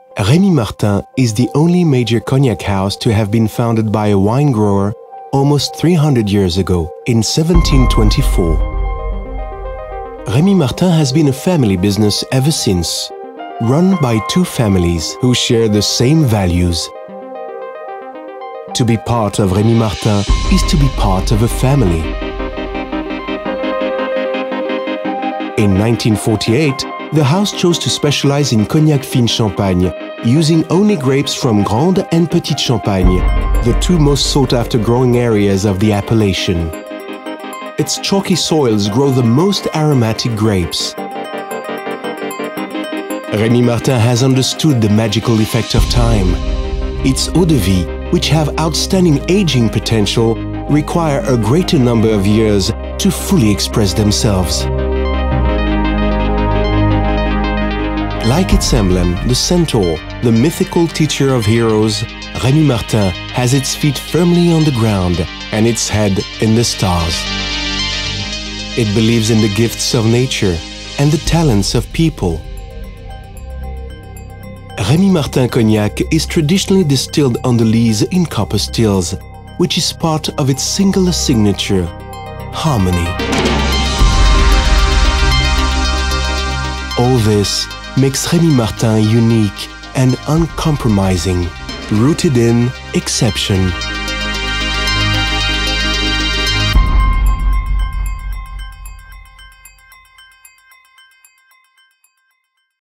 Rémy Martin is the only major cognac house to have been founded by a wine grower almost 300 years ago, in 1724. Rémy Martin has been a family business ever since, run by two families who share the same values. To be part of Rémy Martin is to be part of a family. In 1948, the house chose to specialize in Cognac Fine Champagne, using only grapes from Grande and Petite Champagne, the two most sought-after growing areas of the appellation. Its chalky soils grow the most aromatic grapes. Rémy Martin has understood the magical effect of time. Its eau-de-vie, which have outstanding aging potential, require a greater number of years to fully express themselves. Like its emblem, the centaur, the mythical teacher of heroes, Rémy Martin has its feet firmly on the ground and its head in the stars. It believes in the gifts of nature and the talents of people. Rémy Martin Cognac is traditionally distilled on the lees in copper stills, which is part of its singular signature, harmony. All this makes Rémy Martin unique and uncompromising, rooted in exception.